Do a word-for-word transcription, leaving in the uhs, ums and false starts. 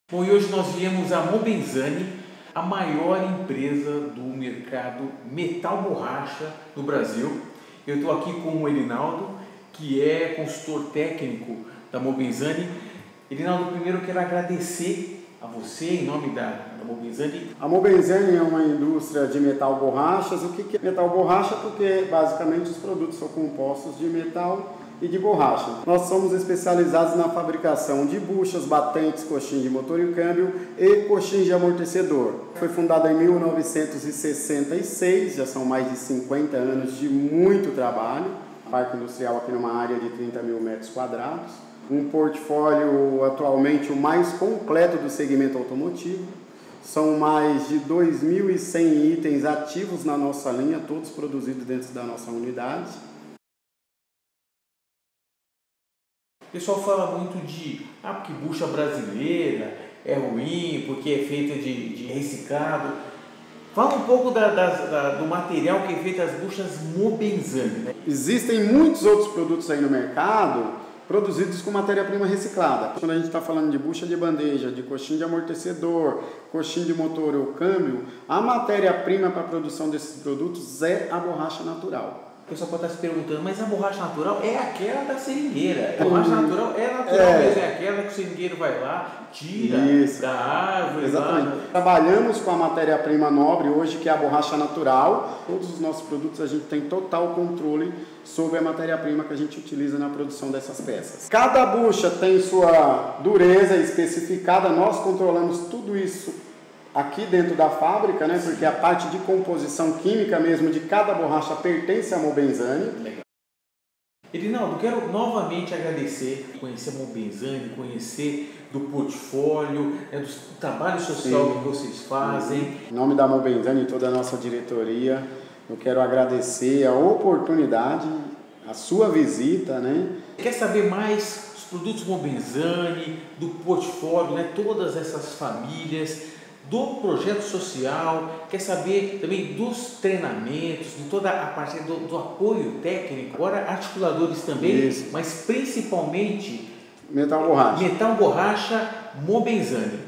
Bom, e hoje nós viemos a Mobenzani, a maior empresa do mercado metal borracha do Brasil. Eu estou aqui com o Erinaldo, que é consultor técnico da Mobenzani. Erinaldo, primeiro eu quero agradecer a você em nome da, da Mobenzani. A Mobenzani é uma indústria de metal borrachas. O que é metal borracha? Porque basicamente os produtos são compostos de metal e de borracha. Nós somos especializados na fabricação de buchas, batentes, coxins de motor e câmbio e coxins de amortecedor. Foi fundada em mil novecentos e sessenta e seis, já são mais de cinquenta anos de muito trabalho. Parque industrial aqui numa área de trinta mil metros quadrados. Um portfólio atualmente o mais completo do segmento automotivo. São mais de dois mil e cem itens ativos na nossa linha, todos produzidos dentro da nossa unidade. O pessoal fala muito de, ah, porque bucha brasileira é ruim, porque é feita de, de reciclado. Fala um pouco da, da, da, do material que é feito as buchas Mobenzani, né? Existem muitos outros produtos aí no mercado produzidos com matéria-prima reciclada. Quando a gente está falando de bucha de bandeja, de coxim de amortecedor, coxim de motor ou câmbio, a matéria-prima para a produção desses produtos é a borracha natural. O pessoal pode estar se perguntando, mas a borracha natural é aquela da seringueira. A borracha natural é natural é. mesmo, é aquela que o seringueiro vai lá, tira Isso. da árvore. Exatamente. Lá. Trabalhamos com a matéria-prima nobre hoje, que é a borracha natural. Todos os nossos produtos a gente tem total controle sobre a matéria-prima que a gente utiliza na produção dessas peças. Cada bucha tem sua dureza especificada, nós controlamos tudo isso aqui dentro da fábrica, né? Porque a parte de composição química mesmo de cada borracha pertence à Mobenzani. Legal. Erinaldo, quero novamente agradecer, conhecer a Mobenzani, conhecer do portfólio, né, do trabalho social Sim. que vocês fazem. Em nome da Mobenzani e toda a nossa diretoria, eu quero agradecer a oportunidade, a sua visita, né? Quer saber mais dos produtos Mobenzani, do portfólio, né, todas essas famílias, do projeto social, quer saber também dos treinamentos, de toda a parte do, do apoio técnico, agora articuladores também, Isso. mas principalmente metal borracha. Metal borracha Mobenzani.